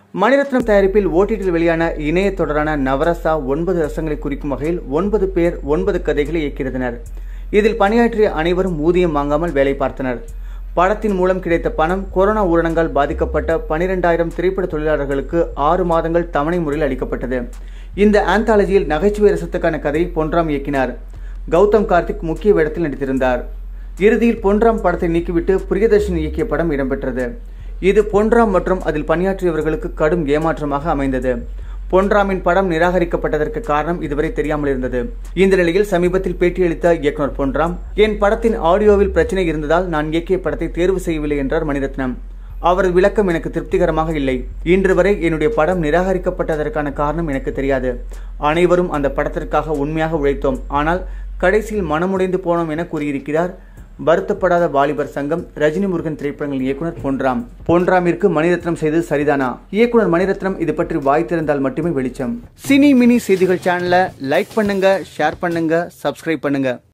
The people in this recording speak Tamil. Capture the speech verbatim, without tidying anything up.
மணிரத்னம் தயாரிப்பில் ஓடிடியில் வெளியான இணைய தொடரான நவரசா ஒன்பது ரசங்களை குறிக்கும் வகையில் ஒன்பது பேர் ஒன்பது கதைகளை இயக்கியிருந்தனர். இதில் பணியாற்றிய அனைவரும் ஊதியம் வாங்காமல் வேலை பார்த்தனர். படத்தின் மூலம் கிடைத்த பணம் கொரோனா ஊரடங்கால் பாதிக்கப்பட்ட பனிரெண்டாயிரம் திரைப்பட தொழிலாளர்களுக்கு ஆறு மாதங்கள் தவணை முறையில் அளிக்கப்பட்டது. இந்த ஆந்தாலஜியில் நகைச்சுவை ரசத்துக்கான கதையை பொன்ராம் இயக்கினார். கௌதம் கார்த்திக் முக்கிய வேடத்தில் நடித்திருந்தார். இறுதியில் பொன்ராம் படத்தை நீக்கிவிட்டு பிரியதர்ஷன் இயக்கிய படம் இடம்பெற்றது. இது பொன்ராம் மற்றும் அதில் பணியாற்றியவர்களுக்கு கடும் ஏமாற்றமாக அமைந்தது. பொன்ராமின் படம் நிராகரிக்கப்பட்டதற்கு காரணம் இதுவரை தெரியாமல் இருந்தது. இந்த நிலையில் சமீபத்தில் பேட்டியளித்த இயக்குனர் பொன்ராம், என் படத்தின் ஆடியோவில் பிரச்சனை இருந்ததால் நான் இயக்கிய படத்தை தேர்வு செய்யவில்லை என்றார் மணிரத்னம். அவரது விளக்கம் எனக்கு திருப்திகரமாக இல்லை. இன்று வரை என்னுடைய படம் நிராகரிக்கப்பட்டதற்கான காரணம் எனக்கு தெரியாது. அனைவரும் அந்த படத்திற்காக உண்மையாக உழைத்தோம். ஆனால் கடைசியில் மனமுடைந்து போனோம் என கூறியிருக்கிறார் வருத்தப்படாத வாலிபர் சங்கம் ரஜினி முருகன் திரைப்படங்கள் இயக்குனர் பொன்ராம். பொன்ராமிற்கு மணிரத்னம் செய்தது சரிதானா? இயக்குனர் மணிரத்னம் இது பற்றி வாய் திறந்தால் மட்டுமே வெளிச்சம். சினி மினி செய்திகள் சேனலை லைக் பண்ணுங்க, ஷேர் பண்ணுங்க, சப்ஸ்கிரைப் பண்ணுங்க.